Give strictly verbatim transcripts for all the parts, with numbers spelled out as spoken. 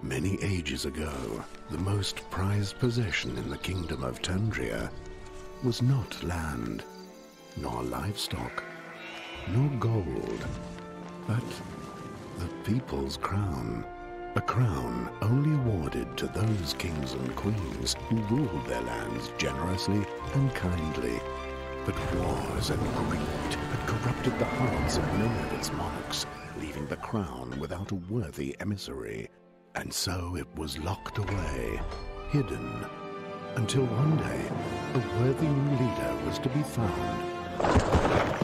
Many ages ago, the most prized possession in the kingdom of Tandria was not land, nor livestock, nor gold, but the people's crown. A crown only awarded to those kings and queens who ruled their lands generously and kindly. But wars and greed had corrupted the hearts of many of its monarchs, leaving the crown without a worthy emissary. And so it was locked away, hidden, until one day a worthy new leader was to be found.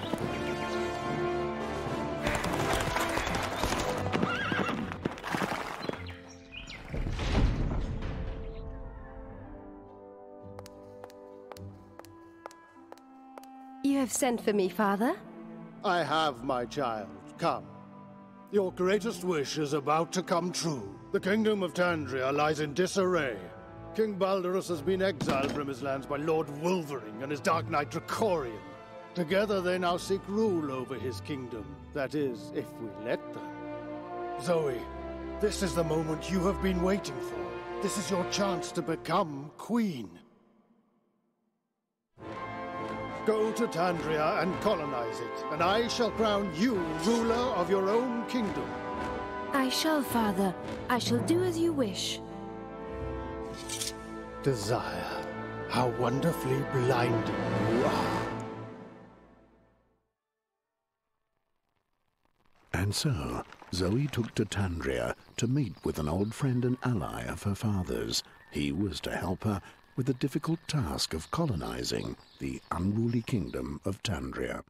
You have sent for me, Father? I have, my child. Come. Your greatest wish is about to come true. The kingdom of Tandria lies in disarray. King Balderus has been exiled from his lands by Lord Wolverine and his Dark Knight Dracorian. Together they now seek rule over his kingdom. That is, if we let them. Zoe, this is the moment you have been waiting for. This is your chance to become queen. Go to Tandria and colonize it, and I shall crown you ruler of your own kingdom. I shall, Father. I shall do as you wish. Desire, how wonderfully blinding you are. And so, Zoe took to Tandria to meet with an old friend and ally of her father's. He was to help her with the difficult task of colonizing the unruly kingdom of Tandria.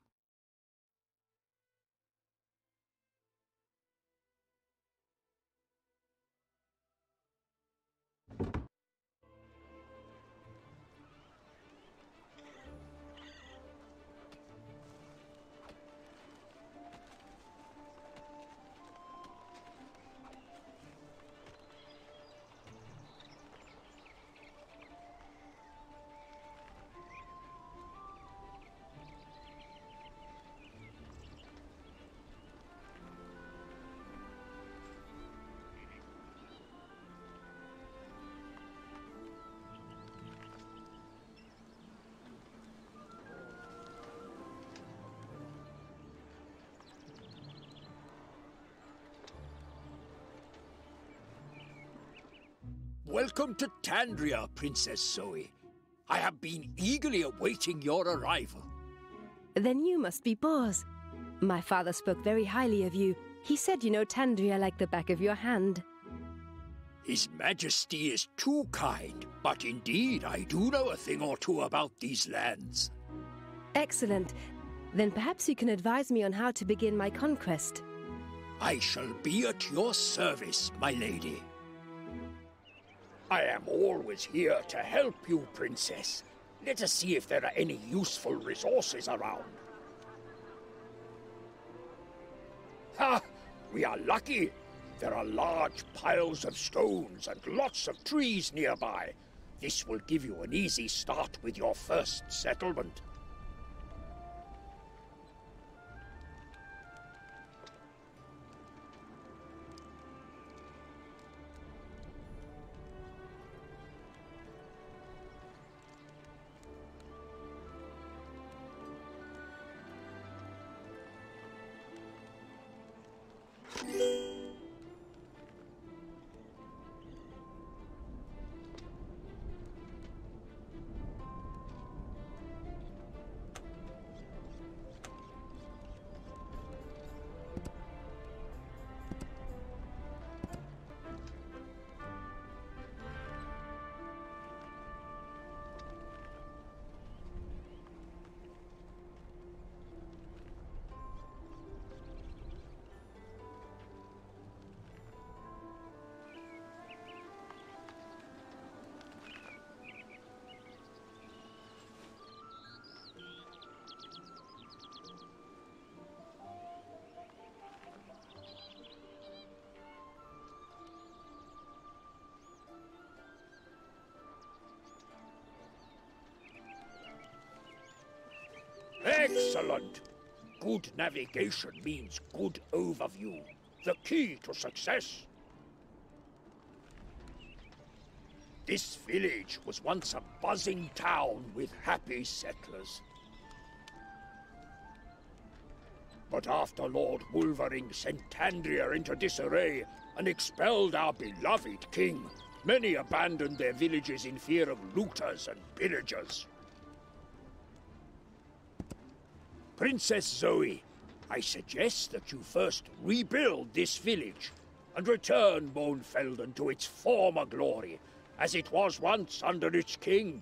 Welcome to Tandria, Princess Zoe. I have been eagerly awaiting your arrival. Then you must be Bors. My father spoke very highly of you. He said you know Tandria like the back of your hand. His Majesty is too kind, but indeed I do know a thing or two about these lands. Excellent. Then perhaps you can advise me on how to begin my conquest. I shall be at your service, my lady. I am always here to help you, Princess. Let us see if there are any useful resources around. Ha! We are lucky. There are large piles of stones and lots of trees nearby. This will give you an easy start with your first settlement. Excellent! Good navigation means good overview. The key to success. This village was once a buzzing town with happy settlers. But after Lord Wolverine sent Tandria into disarray and expelled our beloved king, many abandoned their villages in fear of looters and pillagers. Princess Zoe, I suggest that you first rebuild this village and return Mohnfelden to its former glory, as it was once under its king.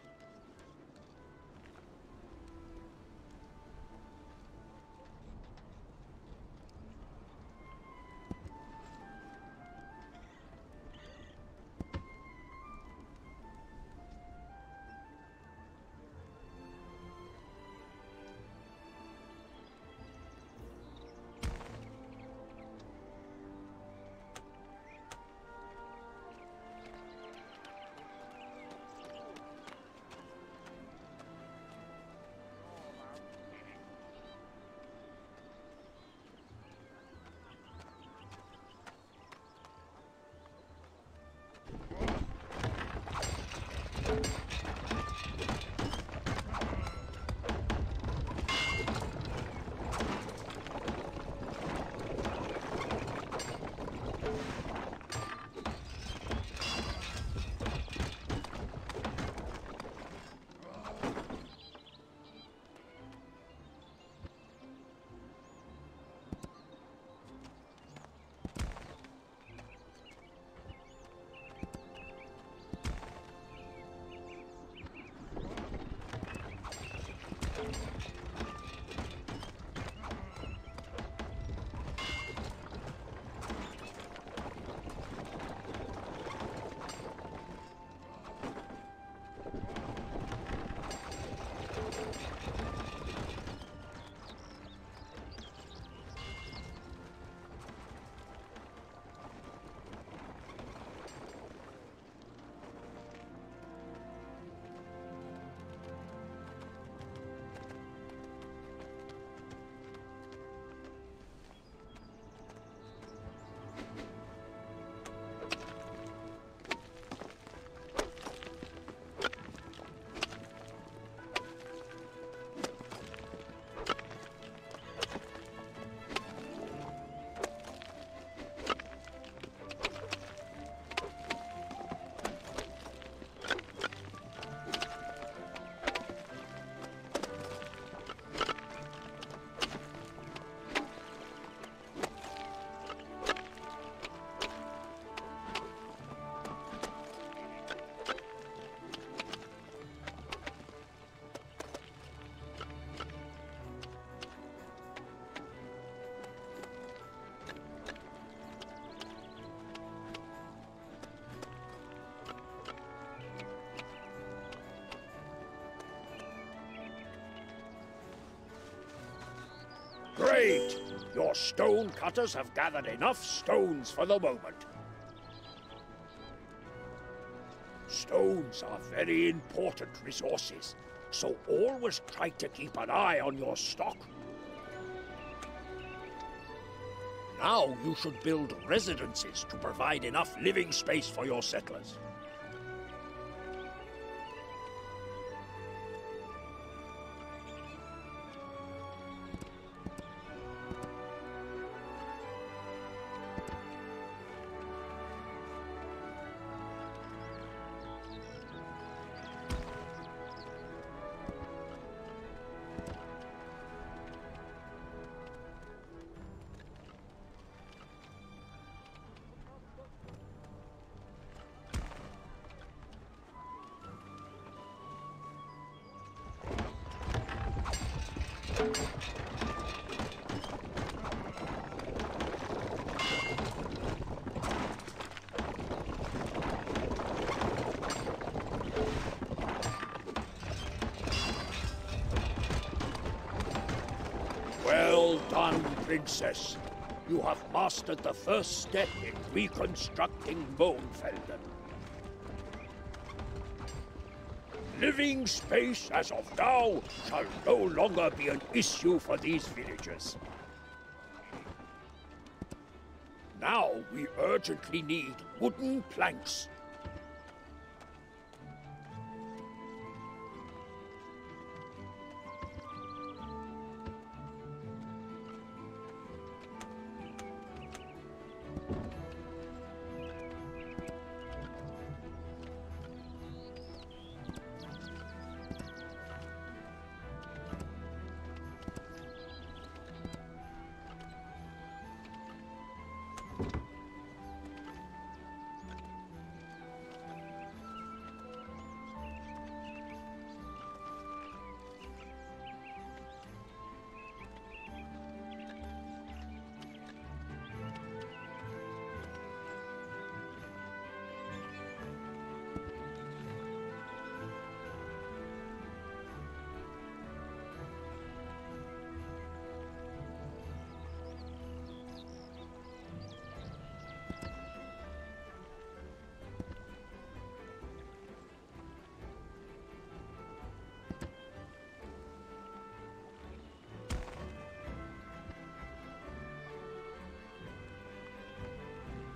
Great! Your stone cutters have gathered enough stones for the moment. Stones are very important resources, so always try to keep an eye on your stock. Now you should build residences to provide enough living space for your settlers. Well done, Princess. You have mastered the first step in reconstructing Mohnfelden. Living space as of now shall no longer be an issue for these villagers. Now we urgently need wooden planks.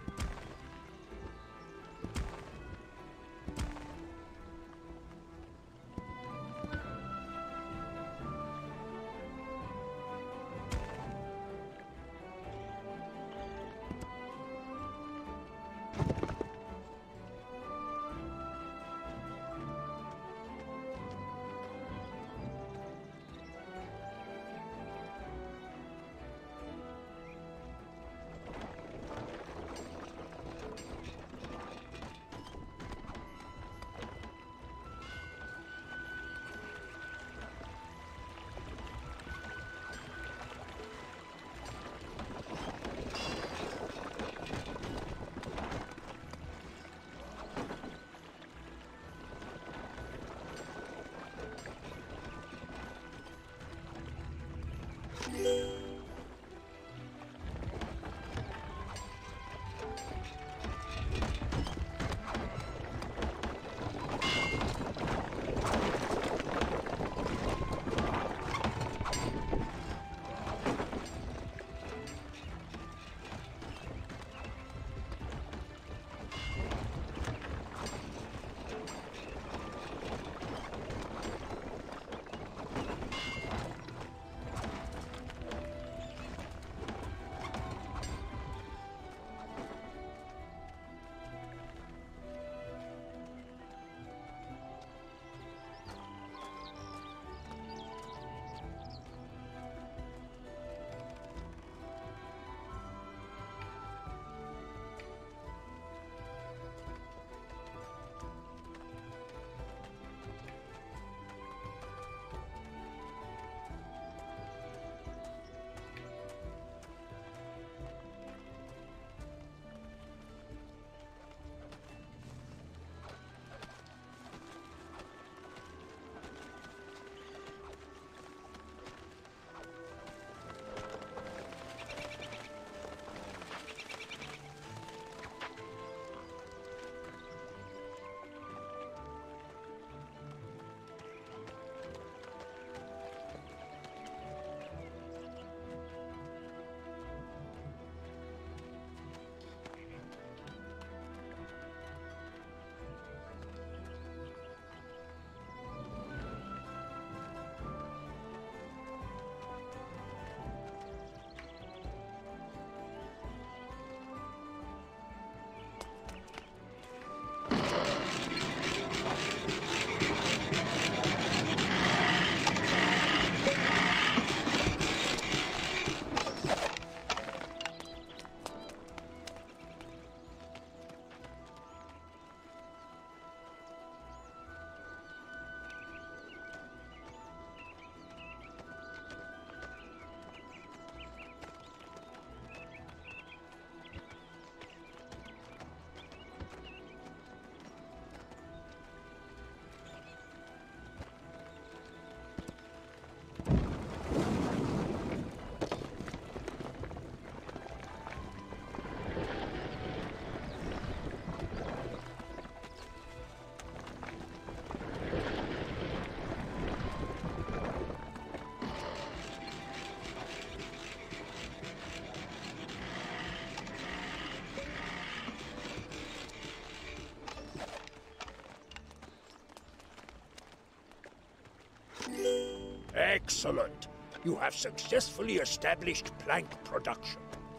Excellent. You have successfully established plank production.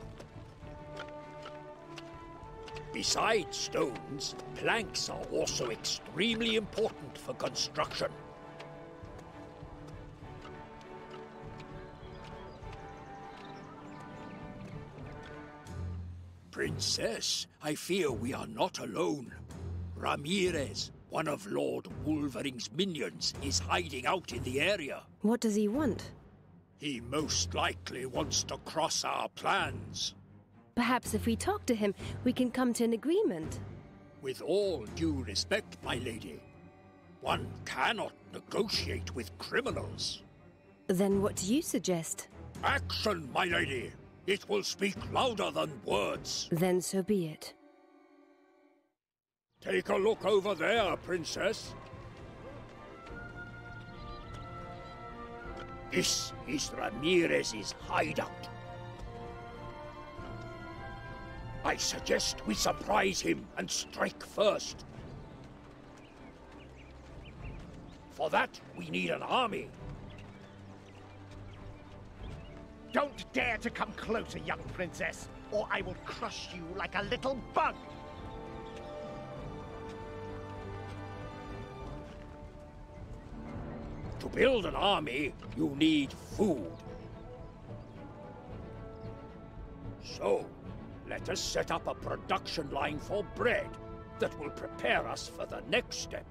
Besides stones, planks are also extremely important for construction. Princess, I fear we are not alone. Ramirez, one of Lord Wolvering's minions, is hiding out in the area. What does he want? He most likely wants to cross our plans. Perhaps if we talk to him, we can come to an agreement. With all due respect, my lady, one cannot negotiate with criminals. Then what do you suggest? Action, my lady! It will speak louder than words. Then so be it. Take a look over there, Princess. This is Ramirez's hideout. I suggest we surprise him and strike first. For that, we need an army. Don't dare to come closer, young princess, or I will crush you like a little bug! To build an army, you need food. So, let us set up a production line for bread that will prepare us for the next step.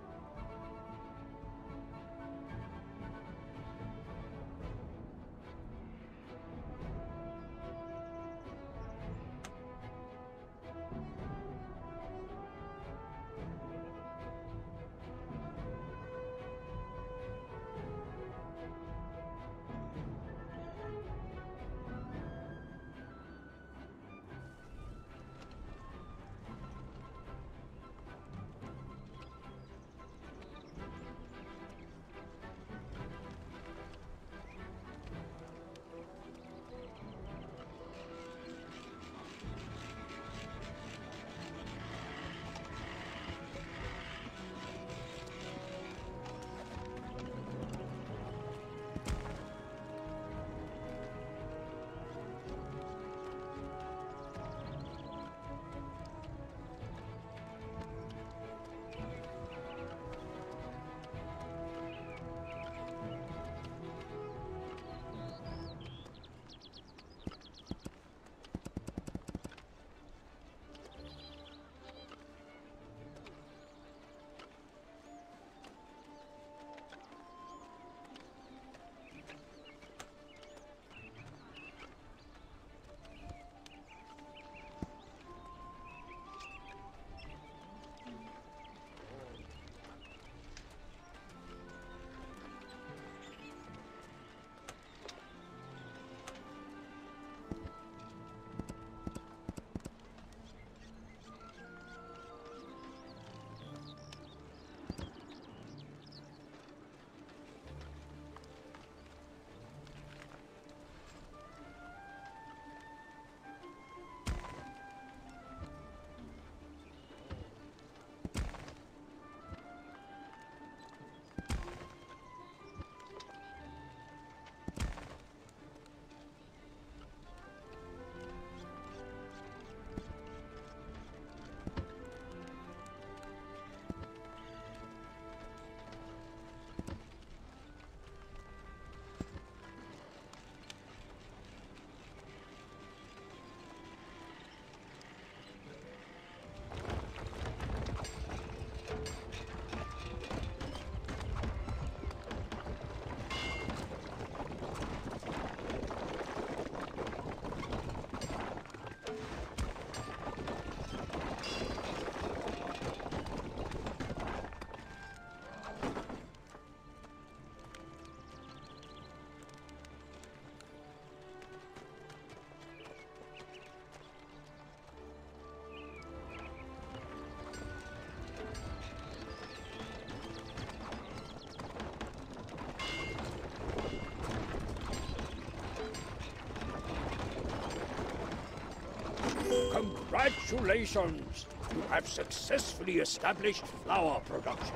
Congratulations! You have successfully established flour production.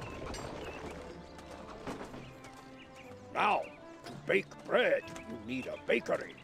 Now, to bake bread, you need a bakery.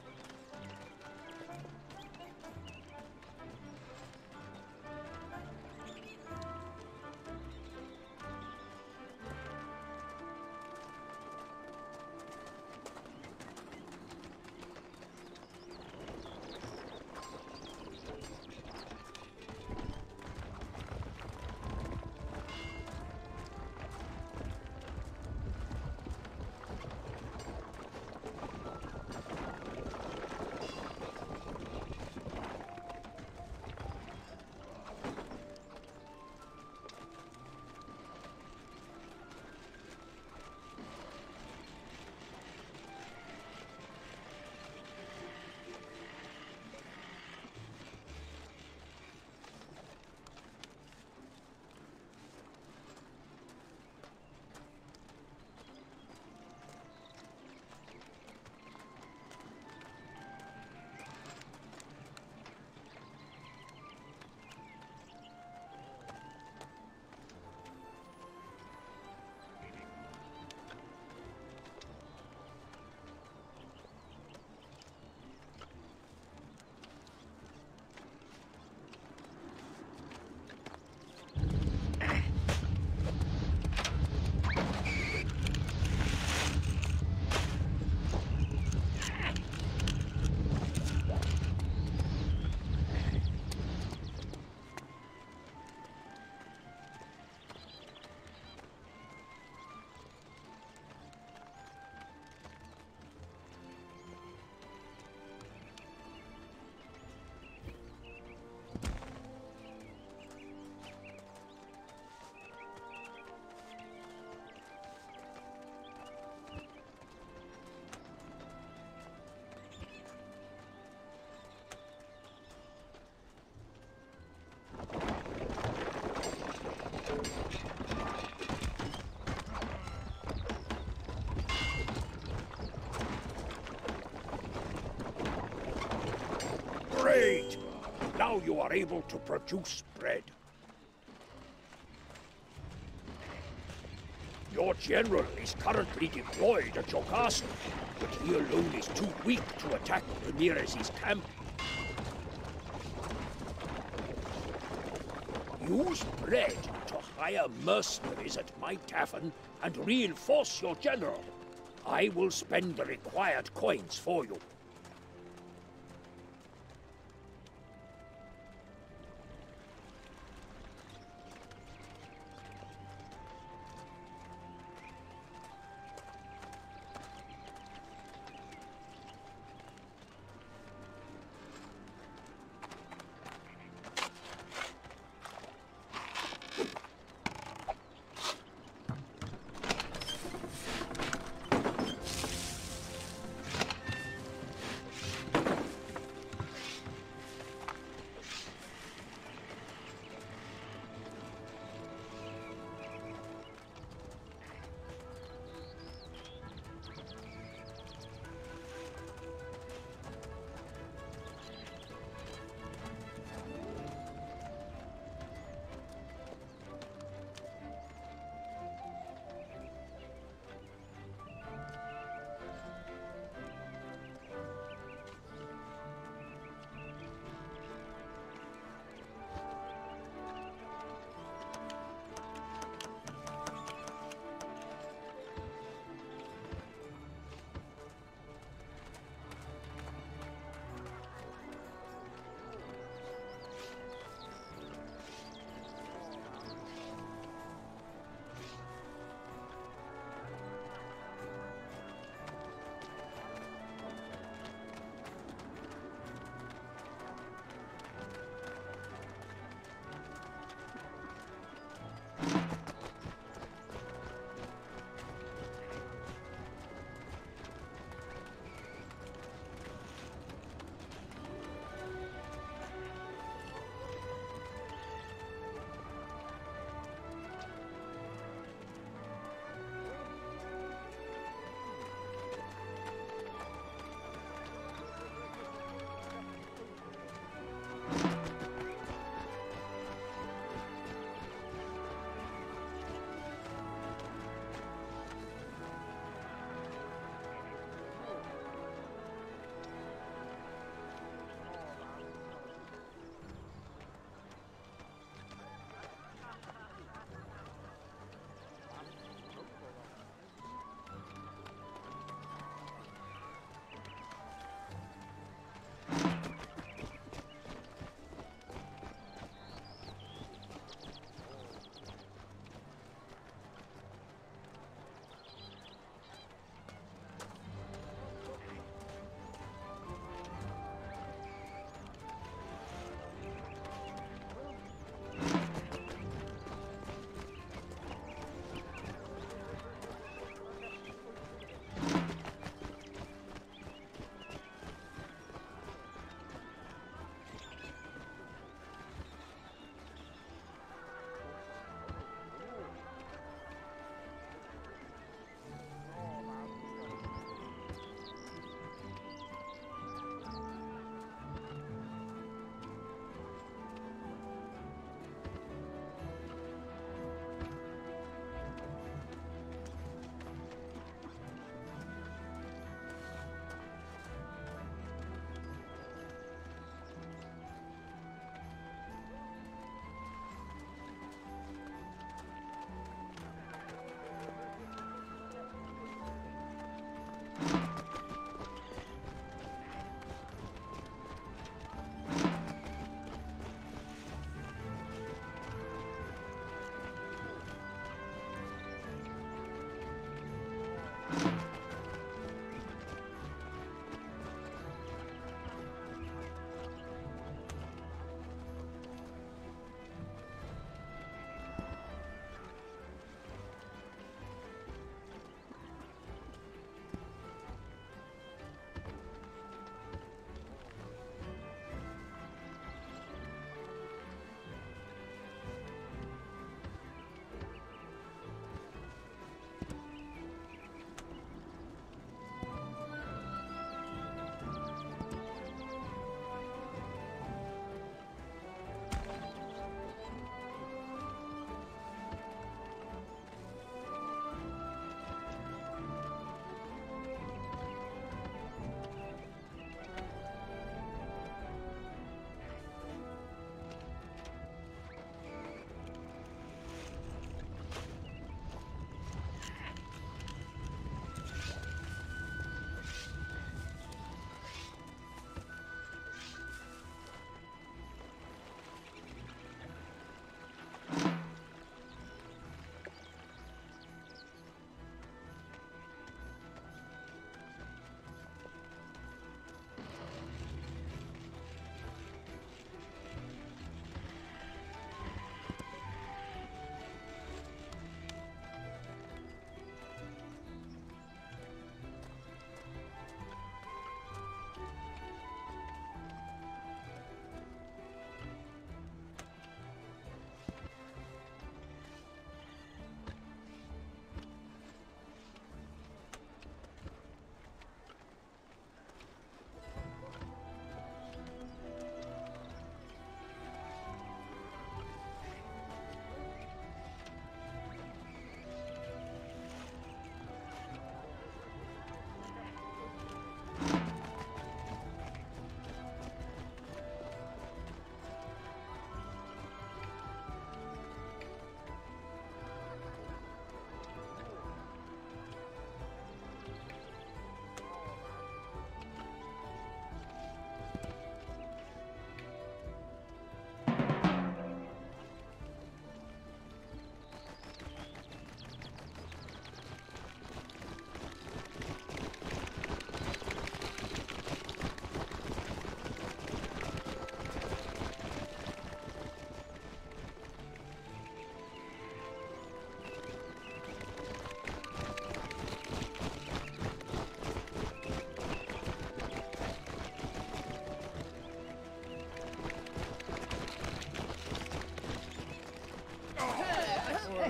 now you are able to produce bread. Your general is currently deployed at your castle, but he alone is too weak to attack Ramirez's camp. Use bread to hire mercenaries at my tavern and reinforce your general. I will spend the required coins for you.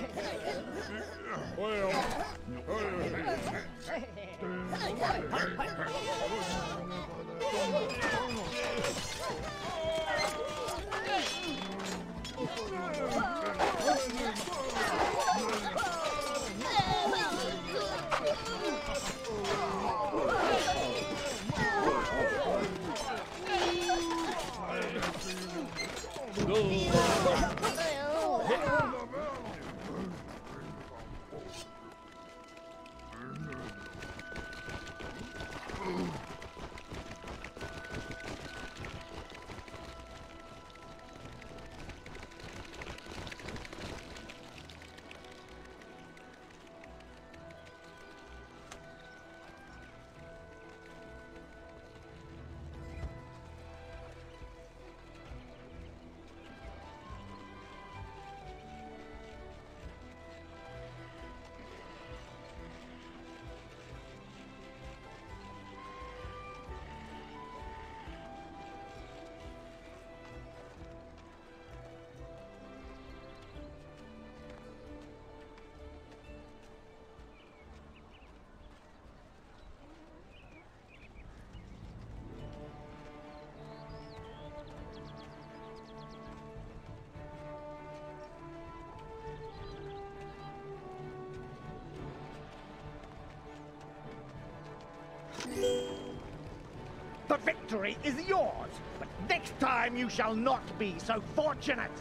The victory is yours, but next time you shall not be so fortunate.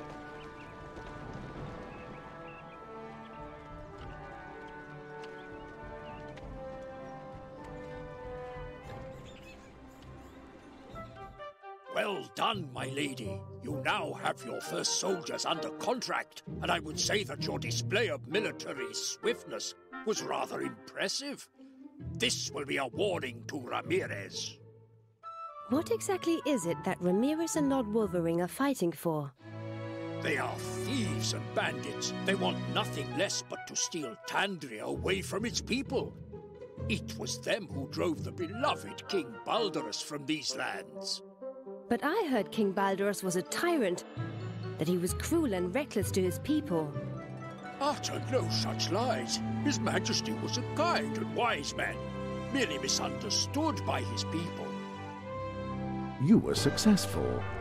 Well done, my lady. You now have your first soldiers under contract, and I would say that your display of military swiftness was rather impressive. This will be a warning to Ramirez. What exactly is it that Ramirez and Lord Wolverine are fighting for? They are thieves and bandits. They want nothing less but to steal Tandria away from its people. It was them who drove the beloved King Balderus from these lands. But I heard King Balderus was a tyrant, that he was cruel and reckless to his people. Utter no such lies. His Majesty was a kind and wise man, merely misunderstood by his people. You were successful.